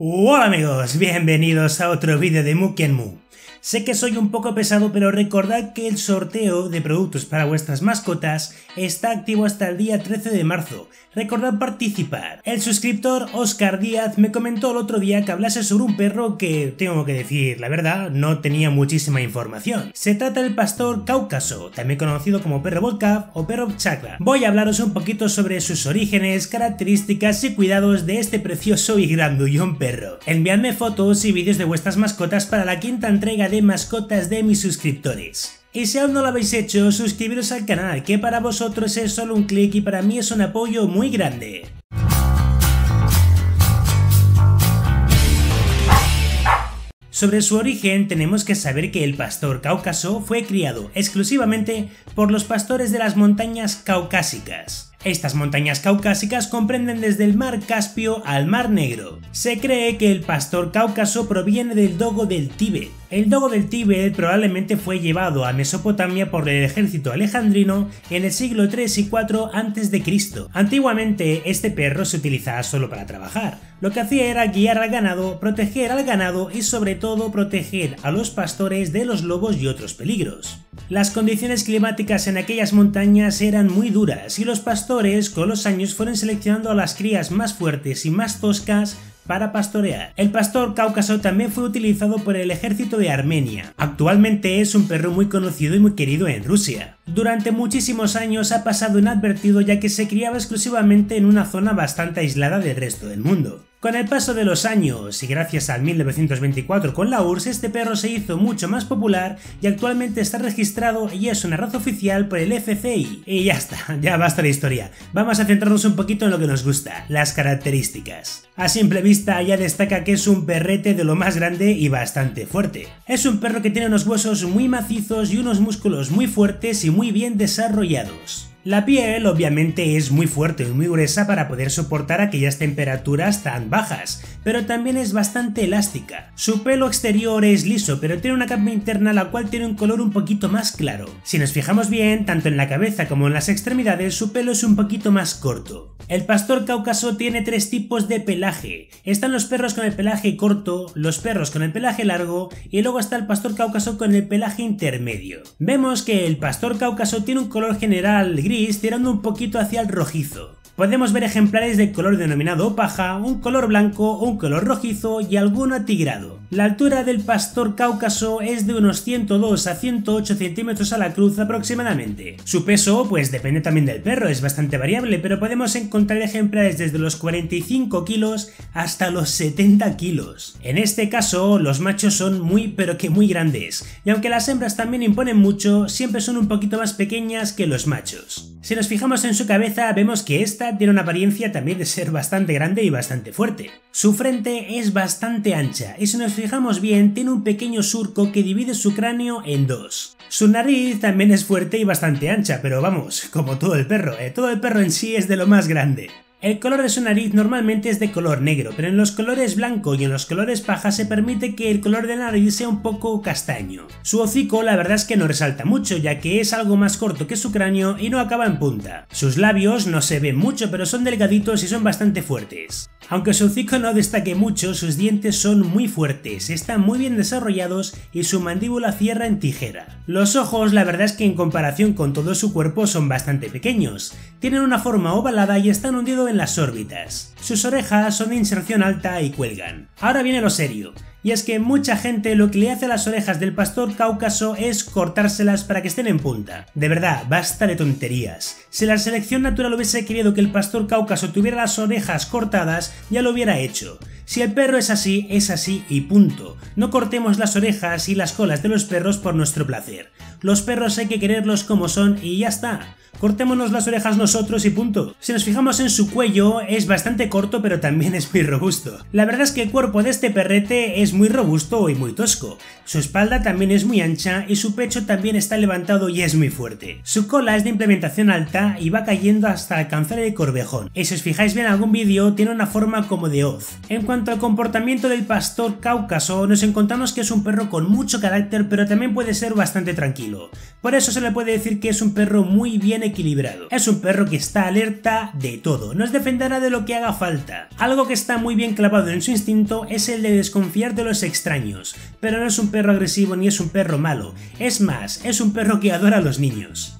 Hola amigos, bienvenidos a otro vídeo de Mukenmu. Sé que soy un poco pesado, pero recordad que el sorteo de productos para vuestras mascotas está activo hasta el día 13 de marzo. Recordad participar. El suscriptor Oscar Díaz me comentó el otro día que hablase sobre un perro que, tengo que decir la verdad, no tenía muchísima información. Se trata del pastor cáucaso, también conocido como perro Volkov o perro chakra. Voy a hablaros un poquito sobre sus orígenes, características y cuidados de este precioso y grandullón perro. Enviadme fotos y vídeos de vuestras mascotas para la quinta entrega de mascotas de mis suscriptores. Y si aún no lo habéis hecho, suscribiros al canal, que para vosotros es solo un clic y para mí es un apoyo muy grande. Sobre su origen tenemos que saber que el pastor cáucaso fue criado exclusivamente por los pastores de las montañas caucásicas. Estas montañas caucásicas comprenden desde el mar Caspio al mar Negro. Se cree que el pastor cáucaso proviene del dogo del Tíbet. El dogo del Tíbet probablemente fue llevado a Mesopotamia por el ejército alejandrino en el siglo III y IV a.C. Antiguamente este perro se utilizaba solo para trabajar. Lo que hacía era guiar al ganado, proteger al ganado y sobre todo proteger a los pastores de los lobos y otros peligros. Las condiciones climáticas en aquellas montañas eran muy duras y los pastores con los años fueron seleccionando a las crías más fuertes y más toscas para pastorear. El pastor cáucaso también fue utilizado por el ejército de Armenia. Actualmente es un perro muy conocido y muy querido en Rusia. Durante muchísimos años ha pasado inadvertido ya que se criaba exclusivamente en una zona bastante aislada del resto del mundo. Con el paso de los años y gracias al 1924 con la URSS, este perro se hizo mucho más popular y actualmente está registrado y es una raza oficial por el FCI. Y ya está, ya basta de historia. Vamos a centrarnos un poquito en lo que nos gusta, las características. A simple vista ya destaca que es un perrete de lo más grande y bastante fuerte. Es un perro que tiene unos huesos muy macizos y unos músculos muy fuertes y muy bien desarrollados. La piel obviamente es muy fuerte y muy gruesa para poder soportar aquellas temperaturas tan bajas, pero también es bastante elástica. Su pelo exterior es liso, pero tiene una capa interna la cual tiene un color un poquito más claro. Si nos fijamos bien, tanto en la cabeza como en las extremidades, su pelo es un poquito más corto. El pastor cáucaso tiene tres tipos de pelaje. Están los perros con el pelaje corto, los perros con el pelaje largo y luego está el pastor cáucaso con el pelaje intermedio. Vemos que el pastor cáucaso tiene un color general gris tirando un poquito hacia el rojizo. Podemos ver ejemplares de color denominado paja, un color blanco, un color rojizo y alguno atigrado. La altura del pastor cáucaso es de unos 102 a 108 centímetros a la cruz aproximadamente. Su peso pues depende también del perro, es bastante variable, pero podemos encontrar ejemplares desde los 45 kilos hasta los 70 kilos. En este caso los machos son muy pero que muy grandes, y aunque las hembras también imponen mucho, siempre son un poquito más pequeñas que los machos. Si nos fijamos en su cabeza vemos que esta tiene una apariencia también de ser bastante grande y bastante fuerte. Su frente es bastante ancha y si nos fijamos bien tiene un pequeño surco que divide su cráneo en dos. Su nariz también es fuerte y bastante ancha, pero vamos, como todo el perro en sí es de lo más grande. El color de su nariz normalmente es de color negro, pero en los colores blanco y en los colores paja se permite que el color de la nariz sea un poco castaño. Su hocico la verdad es que no resalta mucho, ya que es algo más corto que su cráneo y no acaba en punta. Sus labios no se ven mucho, pero son delgaditos y son bastante fuertes. Aunque su hocico no destaque mucho, sus dientes son muy fuertes, están muy bien desarrollados y su mandíbula cierra en tijera. Los ojos la verdad es que en comparación con todo su cuerpo son bastante pequeños. Tienen una forma ovalada y están hundidos en las órbitas. Sus orejas son de inserción alta y cuelgan. Ahora viene lo serio. Y es que mucha gente lo que le hace a las orejas del pastor cáucaso es cortárselas para que estén en punta. De verdad, basta de tonterías. Si la selección natural hubiese querido que el pastor cáucaso tuviera las orejas cortadas, ya lo hubiera hecho. Si el perro es así y punto. No cortemos las orejas y las colas de los perros por nuestro placer. Los perros hay que quererlos como son y ya está. Cortémonos las orejas nosotros y punto. Si nos fijamos en su cuello es bastante corto pero también es muy robusto. La verdad es que el cuerpo de este perrete es muy robusto y muy tosco. Su espalda también es muy ancha y su pecho también está levantado y es muy fuerte. Su cola es de implementación alta y va cayendo hasta alcanzar el corvejón. Y si os fijáis bien en algún vídeo tiene una forma como de hoz. En cuanto al comportamiento del pastor cáucaso nos encontramos que es un perro con mucho carácter pero también puede ser bastante tranquilo. Por eso se le puede decir que es un perro muy bien bien equilibrado. Es un perro que está alerta de todo, nos defenderá de lo que haga falta. Algo que está muy bien clavado en su instinto es el de desconfiar de los extraños, pero no es un perro agresivo ni es un perro malo, es más, es un perro que adora a los niños.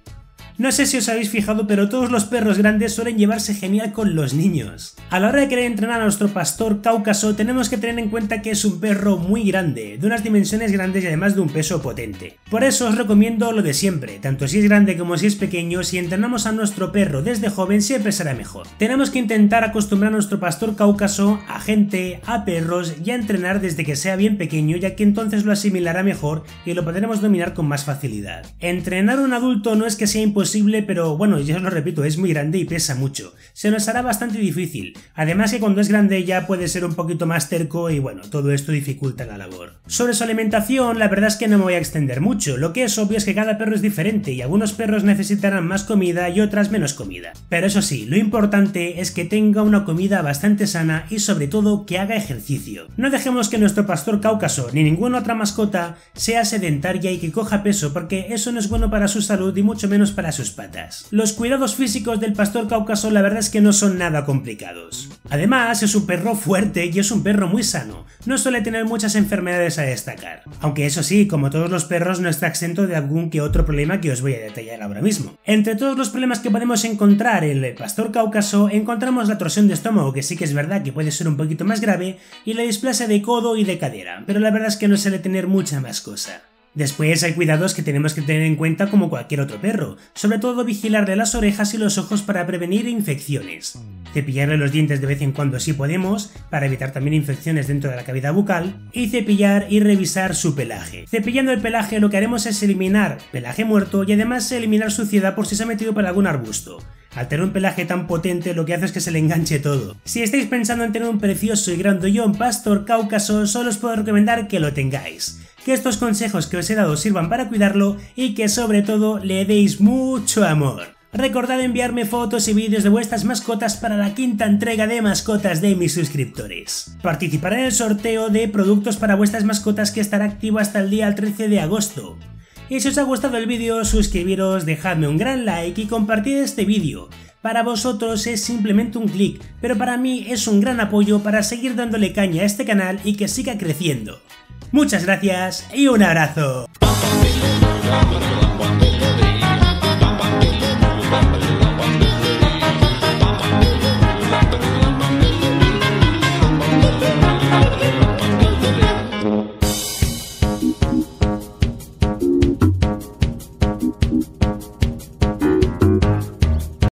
No sé si os habéis fijado, pero todos los perros grandes suelen llevarse genial con los niños. A la hora de querer entrenar a nuestro pastor cáucaso tenemos que tener en cuenta que es un perro muy grande, de unas dimensiones grandes y además de un peso potente. Por eso os recomiendo lo de siempre, tanto si es grande como si es pequeño, si entrenamos a nuestro perro desde joven siempre será mejor. Tenemos que intentar acostumbrar a nuestro pastor cáucaso a gente, a perros y a entrenar desde que sea bien pequeño, ya que entonces lo asimilará mejor y lo podremos dominar con más facilidad. Entrenar a un adulto no es que sea imposible, pero bueno, yo os lo repito, es muy grande y pesa mucho. Se nos hará bastante difícil. Además que cuando es grande ya puede ser un poquito más terco y bueno, todo esto dificulta la labor. Sobre su alimentación, la verdad es que no me voy a extender mucho. Lo que es obvio es que cada perro es diferente y algunos perros necesitarán más comida y otras menos comida. Pero eso sí, lo importante es que tenga una comida bastante sana y sobre todo que haga ejercicio. No dejemos que nuestro pastor cáucaso ni ninguna otra mascota sea sedentaria y que coja peso, porque eso no es bueno para su salud y mucho menos para sus patas. Los cuidados físicos del pastor cáucaso la verdad es que no son nada complicados. Además es un perro fuerte y es un perro muy sano, no suele tener muchas enfermedades a destacar. Aunque eso sí, como todos los perros no está exento de algún que otro problema que os voy a detallar ahora mismo. Entre todos los problemas que podemos encontrar en el pastor cáucaso encontramos la torsión de estómago, que sí que es verdad que puede ser un poquito más grave, y la displasia de codo y de cadera, pero la verdad es que no suele tener mucha más cosa. Después hay cuidados que tenemos que tener en cuenta como cualquier otro perro, sobre todo vigilarle las orejas y los ojos para prevenir infecciones. Cepillarle los dientes de vez en cuando si podemos, para evitar también infecciones dentro de la cavidad bucal, y cepillar y revisar su pelaje. Cepillando el pelaje lo que haremos es eliminar pelaje muerto y además eliminar suciedad por si se ha metido por algún arbusto. Al tener un pelaje tan potente lo que hace es que se le enganche todo. Si estáis pensando en tener un precioso y grandullón pastor cáucaso, solo os puedo recomendar que lo tengáis. Que estos consejos que os he dado sirvan para cuidarlo y que sobre todo le deis mucho amor. Recordad enviarme fotos y vídeos de vuestras mascotas para la quinta entrega de mascotas de mis suscriptores. Participaré en el sorteo de productos para vuestras mascotas que estará activo hasta el día 13 de agosto. Y si os ha gustado el vídeo, suscribiros, dejadme un gran like y compartid este vídeo. Para vosotros es simplemente un clic, pero para mí es un gran apoyo para seguir dándole caña a este canal y que siga creciendo. Muchas gracias y un abrazo.